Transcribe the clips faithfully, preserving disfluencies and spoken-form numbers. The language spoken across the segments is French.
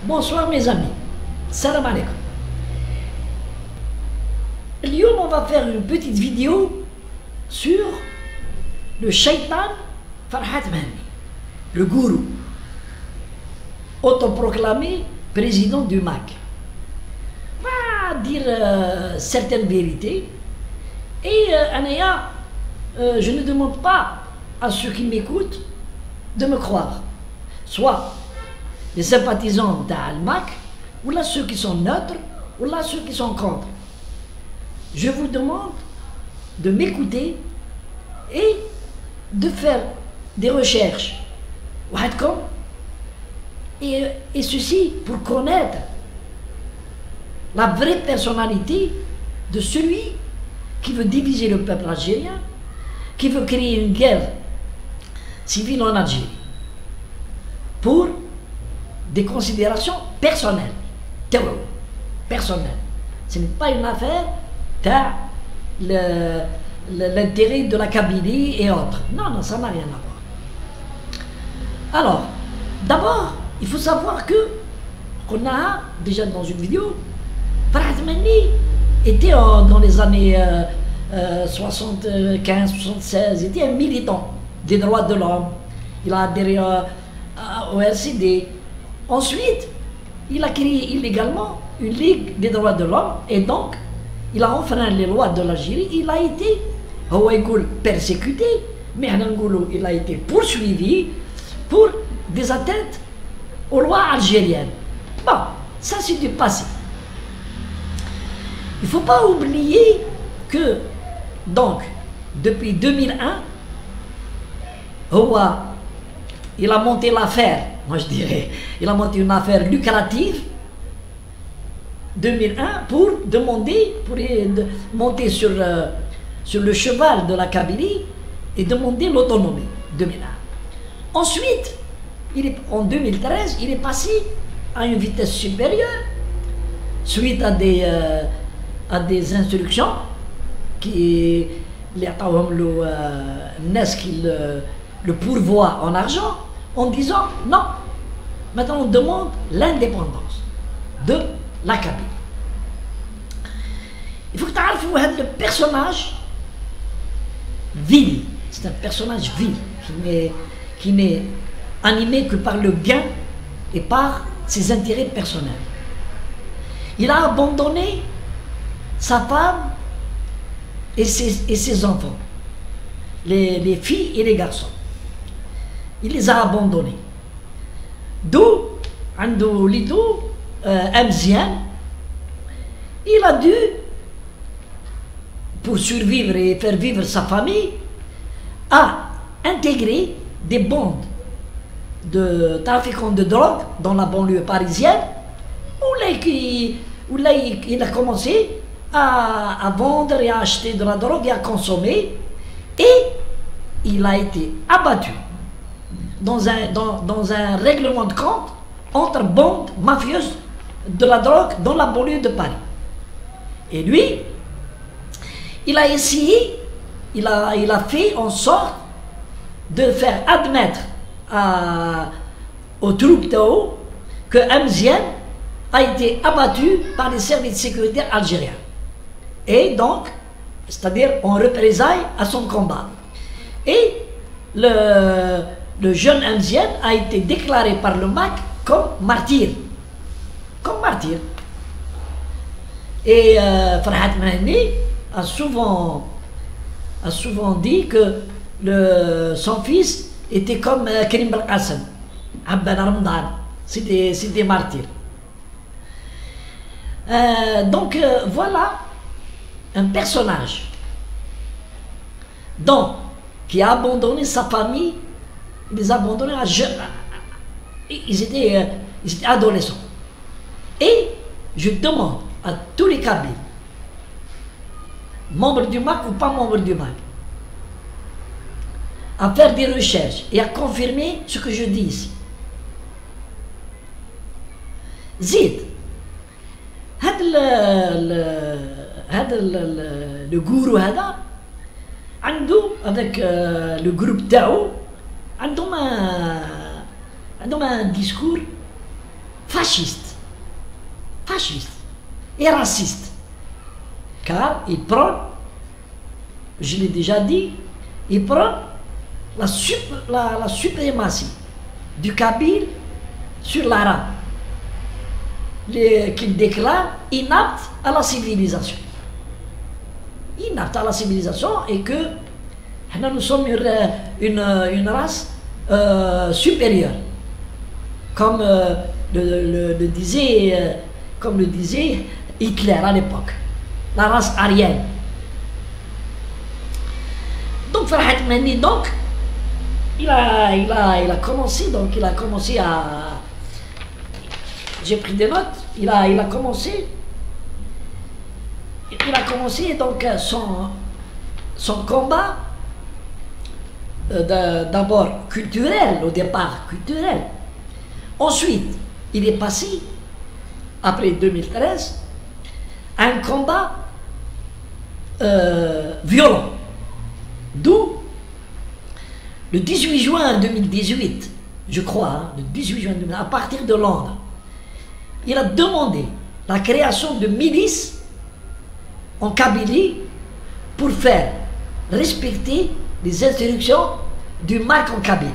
Bonsoir mes amis, salam alaikum. Lyon, on va faire une petite vidéo sur le shaitan Farhat Mahani, le gourou, autoproclamé président du M A C. On va dire euh, certaines vérités et euh, Anaya, euh, je ne demande pas à ceux qui m'écoutent de me croire, soit les sympathisants d'Al M A C, ou là ceux qui sont neutres, ou là ceux qui sont contre. Je vous demande de m'écouter et de faire des recherches. Et, et ceci pour connaître la vraie personnalité de celui qui veut diviser le peuple algérien, qui veut créer une guerre civile en Algérie, pour des considérations personnelles. Personnelles. Ce n'est pas une affaire de l'intérêt de la Kabylie et autres. Non, non, ça n'a rien à voir. Alors, d'abord, il faut savoir que qu'on a déjà dans une vidéo, Farhat Mahani était en, dans les années euh, euh, soixante-quinze soixante-seize, il était un militant des droits de l'homme. Il a adhéré euh, au R C D. Ensuite, il a créé illégalement une Ligue des droits de l'homme et donc il a enfreint les lois de l'Algérie. Il a été persécuté, mais il a été poursuivi pour des atteintes aux lois algériennes. Bon, ça c'est du passé. Il ne faut pas oublier que, donc, depuis deux mille un, il a monté l'affaire, moi je dirais, il a monté une affaire lucrative, deux mille un, pour demander, pour monter sur, euh, sur le cheval de la Kabylie et demander l'autonomie, deux mille un. Ensuite, il est, en deux mille treize, il est passé à une vitesse supérieure, suite à des, euh, à des instructions qui les le, euh, qui le, le pourvoient en argent, en disant non, maintenant on demande l'indépendance de la Kabylie. Il faut que tu aies le personnage vil, c'est un personnage vil qui n'est animé que par le gain et par ses intérêts personnels. Il a abandonné sa femme et ses, et ses enfants, les, les filles et les garçons. Il les a abandonnés. D'où, Ando Lido, Amzian, il a dû, pour survivre et faire vivre sa famille, a intégré des bandes de trafiquants de drogue dans la banlieue parisienne, où là, il, où là il a commencé à, à vendre et à acheter de la drogue et à consommer, et il a été abattu dans un, dans, dans un règlement de compte entre bandes mafieuses de la drogue dans la banlieue de Paris. Et lui, il a essayé, il a, il a fait en sorte de faire admettre à, aux troupes de haut que Amzian a été abattu par les services sécuritaires algériens. Et donc, c'est-à-dire en représailles à son combat. Et le, le jeune Amzian a été déclaré par le M A C comme martyr. Comme martyr. Et euh, Farhat Mahani a souvent, a souvent dit que le, son fils était comme euh, Karim Belkacem, Abban Ramadan, c'était martyr. Euh, donc euh, voilà un personnage donc, qui a abandonné sa famille, il les a abandonnés à jeunes, ils étaient, euh, ils étaient adolescents. Et je demande à tous les Kabyles, membres du M A C ou pas membres du M A C, à faire des recherches et à confirmer ce que je dis ici. Zid, le gourou هذا عنده avec euh, le groupe تاعو عندهم un, عندهم un discours fasciste, fasciste et raciste. Car il prend, je l'ai déjà dit, il prend la, sup, la, la suprématie du Kabyle sur l'arabe, qu'il déclare inapte à la civilisation. Inapte à la civilisation et que nous sommes une, une, une race euh, supérieure, comme, euh, le, le, le disait, euh, comme le disait Hitler à l'époque, la race aryenne. Donc Farhat Mehdi, donc, il a, il, a, il a commencé, donc il a commencé à... J'ai pris des notes, il a, il a commencé, il a commencé donc son, son combat, euh, d'abord culturel, au départ culturel. Ensuite, il est passé, après deux mille treize, à un combat euh, violent. D'où, le dix-huit juin deux mille dix-huit, je crois, hein, le dix-huit juin deux mille dix-huit, à partir de Londres, il a demandé la création de milices en Kabylie pour faire respecter les instructions du M A C en Kabylie.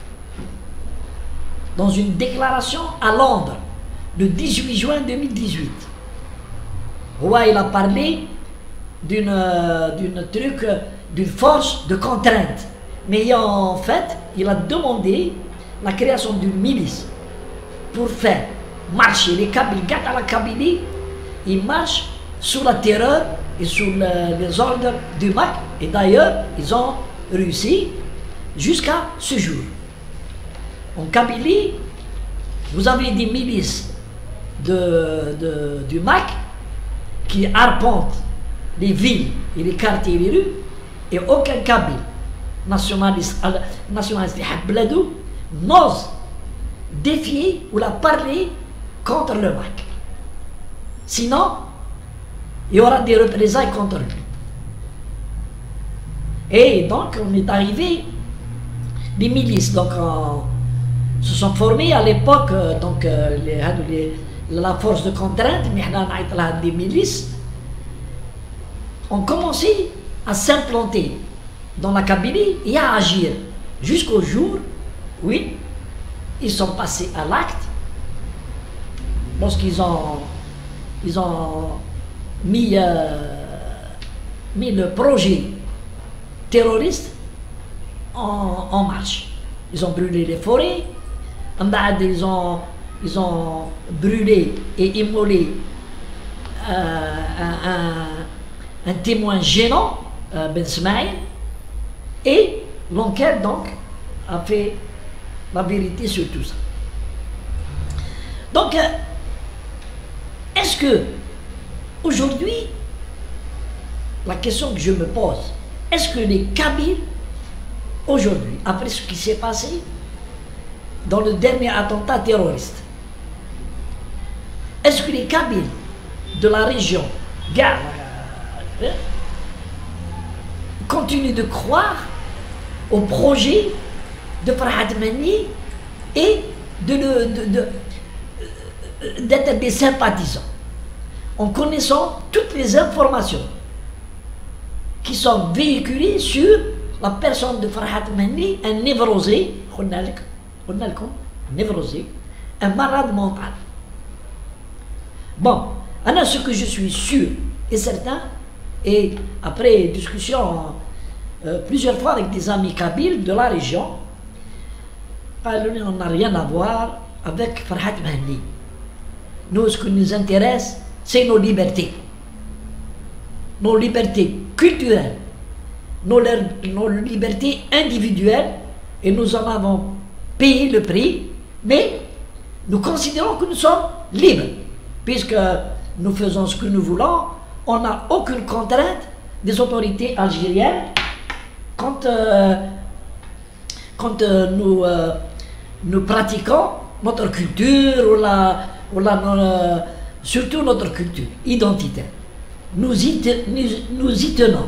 Dans une déclaration à Londres, le dix-huit juin deux mille dix-huit. Ouais, il a parlé d'une d'une truc, d'une force de contrainte. Mais en fait, il a demandé la création d'une milice pour faire marcher les Kabyles. Gars à la Kabylie, ils marchent sous la terreur et sous le, les ordres du M A C. Et d'ailleurs, ils ont réussi jusqu'à ce jour. En Kabylie, vous avez des milices de, de, du M A C qui arpentent les villes et les quartiers et les rues, et aucun Kabyle nationaliste, nationaliste n'ose défier ou la parler contre le M A C. Sinon, il y aura des représailles contre lui. Et donc, on est arrivé, les milices donc, en, se sont formées à l'époque, donc les, les, la force de contrainte, des milices, ont commencé à s'implanter dans la Kabylie et à agir jusqu'au jour où ils sont passés à l'acte lorsqu'ils ont, ils ont mis, euh, mis le projet terroriste en, en marche. Ils ont brûlé les forêts, ils ont, ils ont brûlé et immolé euh, un, un, un témoin gênant, euh, Ben Smaïl, et l'enquête donc a fait la vérité sur tout ça. Donc, euh, est-ce que aujourd'hui, la question que je me pose, est-ce que les Kabyles, aujourd'hui, après ce qui s'est passé dans le dernier attentat terroriste, est-ce que les Kabyles de la région gardent, euh, continuent de croire au projet de Farhat Mehdi et de, de, de, de, d'être des sympathisants, en connaissant toutes les informations qui sont véhiculées sur la personne de Farhat Mehdi, un névrosé, névrosé, un malade mental. Bon, alors ce que je suis sûr et certain, et après discussion euh, plusieurs fois avec des amis kabyles de la région, on n'a rien à voir avec Farhat Mehdi. Nous, ce qui nous intéresse, c'est nos libertés. Nos libertés culturelles, nos, nos libertés individuelles, et nous en avons payé le prix, mais nous considérons que nous sommes libres, puisque nous faisons ce que nous voulons, on n'a aucune contrainte des autorités algériennes quand, euh, quand euh, nous, euh, nous pratiquons notre culture, ou la, ou la, euh, surtout notre culture identitaire. Nous y, te, nous, nous y tenons.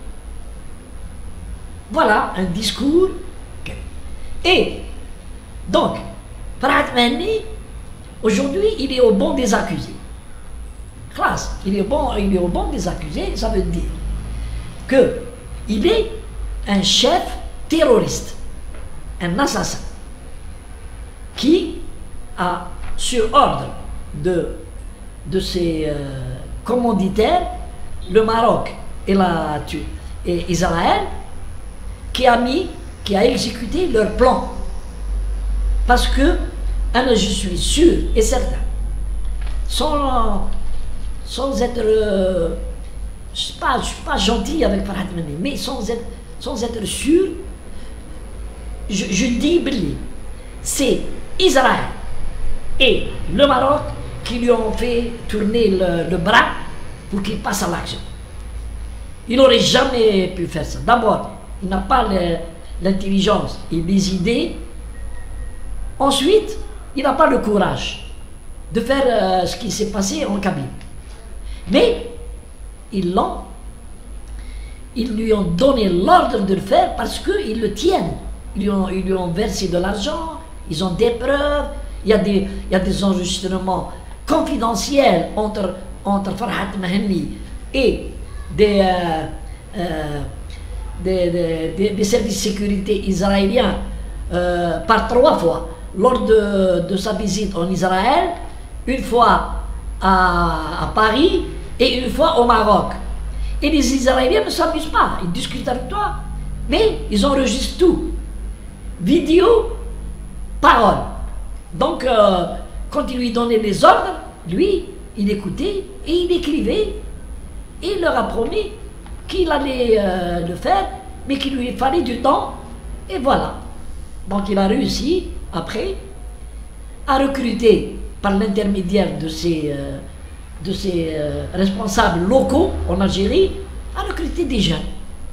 Voilà un discours. Et donc, Farhat Mehdi Aujourd'hui, il est au banc des accusés. Classe, il est, bon, il est au banc des accusés, ça veut dire qu'il est un chef terroriste, un assassin, qui a, sur ordre de, de ses euh, commanditaires, le Maroc et, la, et Israël, qui a mis, qui a exécuté leur plan. Parce que, alors, je suis sûr et certain, sans, sans être, euh, je ne suis pas gentil avec Farhat Mehni, mais sans être, sans être sûr, je, je dis Billy, c'est Israël et le Maroc qui lui ont fait tourner le, le bras pour qu'il passe à l'action. Il n'aurait jamais pu faire ça. D'abord, il n'a pas l'intelligence et les idées. Ensuite, il n'a pas le courage de faire euh, ce qui s'est passé en Kabylie. Mais ils l'ont, ils lui ont donné l'ordre de le faire parce qu'ils le tiennent. Ils lui ont, ils lui ont versé de l'argent, ils ont des preuves, il y a des, il y a des enregistrements confidentiels entre, entre Farhat Mehni et des, euh, euh, des, des, des, des services de sécurité israéliens euh, par trois fois. Lors de, de sa visite en Israël, une fois à, à Paris et une fois au Maroc. Et les Israéliens ne s'amusent pas, ils discutent avec toi, mais ils enregistrent tout. Vidéo, parole. Donc, euh, quand il lui donnait les ordres, lui, il écoutait et il écrivait. Et il leur a promis qu'il allait euh, le faire, mais qu'il lui fallait du temps. Et voilà. Donc, il a réussi, après, à recruter par l'intermédiaire de ses, euh, de ses euh, responsables locaux en Algérie, à recruter des jeunes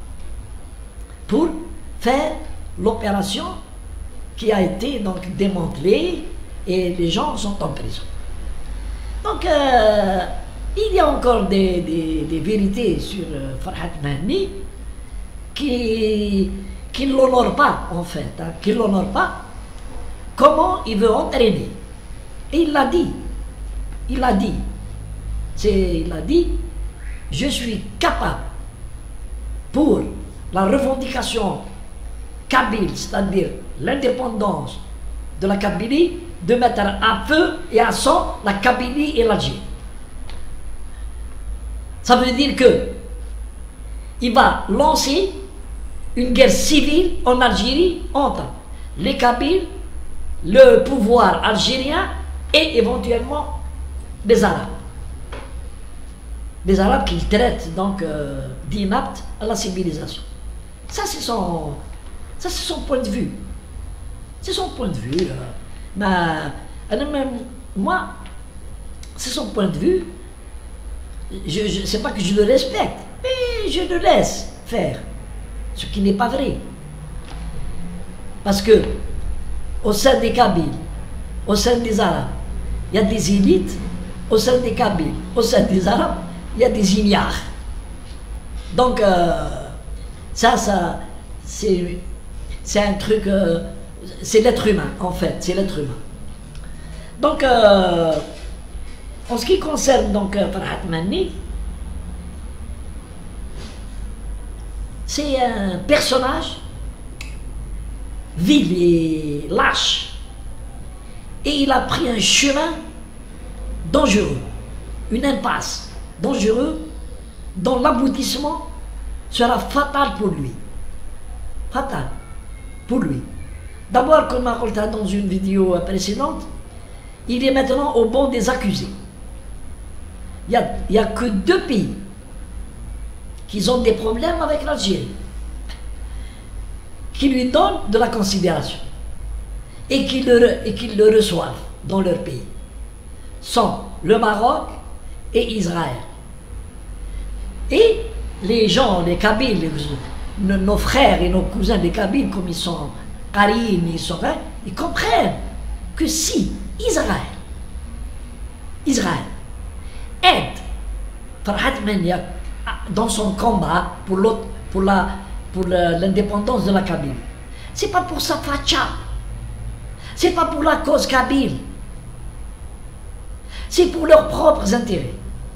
pour faire l'opération qui a été donc démantelée et les gens sont en prison. Donc, euh, il y a encore des, des, des vérités sur euh, Farhat Mehni qui, qui ne l'honorent pas, en fait, hein, qui ne l'honorent pas. Comment il veut entraîner. Et il l'a dit. Il l'a dit. Il a dit, je suis capable, pour la revendication kabyle, c'est-à-dire l'indépendance de la Kabylie, de mettre à feu et à sang la Kabylie et l'Algérie. Ça veut dire que il va lancer une guerre civile en Algérie entre les Kabyles, le pouvoir algérien et éventuellement les Arabes. Les Arabes qu'ils traitent donc euh, d'inaptes à la civilisation. Ça c'est son, ça c'est son point de vue. C'est son point de vue. Euh, mais, même, moi, c'est son point de vue. Je ne sais pas que je le respecte, mais je le laisse faire. Ce qui n'est pas vrai. Parce que au sein des Kabyles, au sein des Arabes, il y a des élites. Au sein des Kabyles, au sein des Arabes, il y a des ignares. Donc, euh, ça, ça c'est un truc, euh, c'est l'être humain, en fait, c'est l'être humain. Donc, euh, en ce qui concerne donc Farhat Mehni, c'est un personnage vil et lâche. Et il a pris un chemin dangereux, une impasse dangereux dont l'aboutissement sera fatal pour lui. Fatal pour lui. D'abord, comme on a dit dans une vidéo précédente, il est maintenant au banc des accusés. Il n'y a, a que deux pays qui ont des problèmes avec l'Algérie, qui lui donnent de la considération et qui le, et qui le reçoivent dans leur pays. Sont le Maroc et Israël. Et les gens, les Kabyles, les, nos frères et nos cousins des Kabyles, comme ils sont Karim, ils sont hein, ils comprennent que si Israël, Israël aide Farhat Mehni dans son combat pour l'autre, pour la, pour l'indépendance de la Kabylie, c'est pas pour sa facha, c'est pas pour la cause kabyle. c'est pour leurs propres intérêts.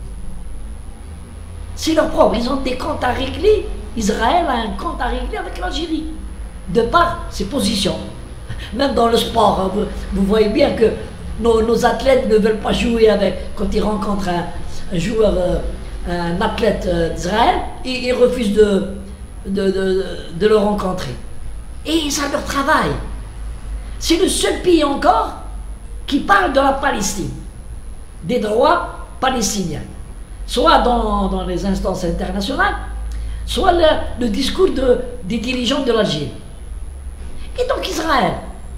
C'est leur propre. Ils ont des comptes à régler. Israël a un compte à régler avec l'Algérie, de par ses positions. Même dans le sport, vous, vous voyez bien que nos, nos athlètes ne veulent pas jouer avec, quand ils rencontrent un, un joueur, euh, un athlète euh, d'Israël, ils, ils refusent de, de, de, de le rencontrer. Et ça leur travaille. C'est le seul pays encore qui parle de la Palestine, des droits palestiniens, soit dans, dans les instances internationales, soit le, le discours de, des dirigeants de l'Algérie. Et donc Israël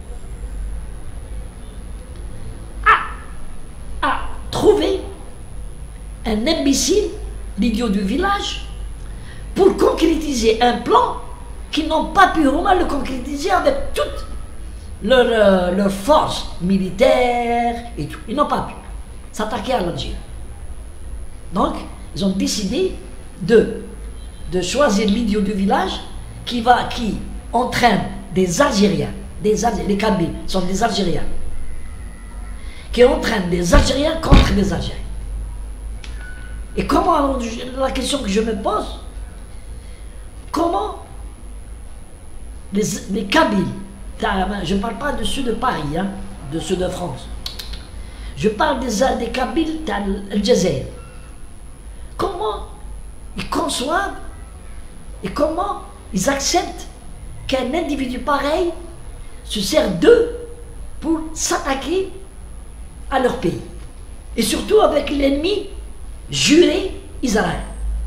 a, a trouvé un imbécile, l'idiot du village, pour concrétiser un plan qu'ils n'ont pas pu vraiment le concrétiser avec toutes leurs euh, leur forces militaires et tout. Ils n'ont pas pu s'attaquer à l'Algérie. Donc, ils ont décidé de, de choisir l'idiot du village qui, va, qui entraîne des Algériens, des Algériens, les Kabyles sont des Algériens, qui entraînent des Algériens contre des Algériens. Et comment, la question que je me pose, comment les, les Kabyles, je ne parle pas de ceux de Paris, hein, de ceux de France, je parle des, des Kabyles d'Al-Jazeera, comment ils conçoivent et comment ils acceptent qu'un individu pareil se sert d'eux pour s'attaquer à leur pays, et surtout avec l'ennemi juré Israël.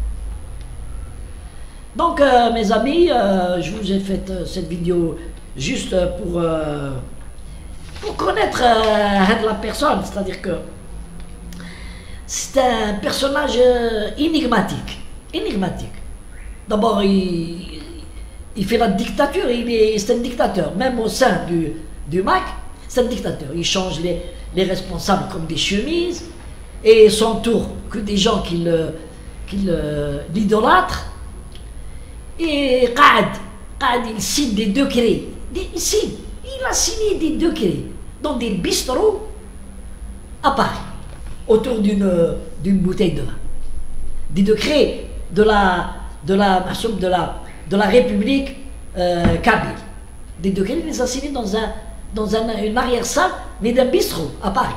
Donc euh, mes amis, euh, je vous ai fait euh, cette vidéo juste pour, euh, pour connaître euh, la personne, c'est-à-dire que c'est un personnage euh, énigmatique, énigmatique. D'abord, il, il fait la dictature, c'est un dictateur, même au sein du, du M A C, c'est un dictateur. Il change les, les responsables comme des chemises, et s'entoure que des gens qui l'idolâtrent. Et Qad, Qad, il signe des décrets, il signe, il a signé des décrets dans des bistrots à Paris, autour d'une d'une bouteille de vin. Des décrets de la, de la, de la, de la République euh, kabyle. Des décrets, il les a signés dans, un, dans un, une arrière-salle, mais d'un bistrot à Paris.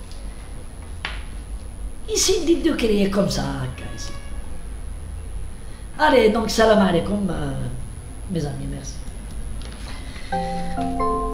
Ici, des décrets comme ça, guys. Allez, donc, salam alaikum, euh, mes amis, merci.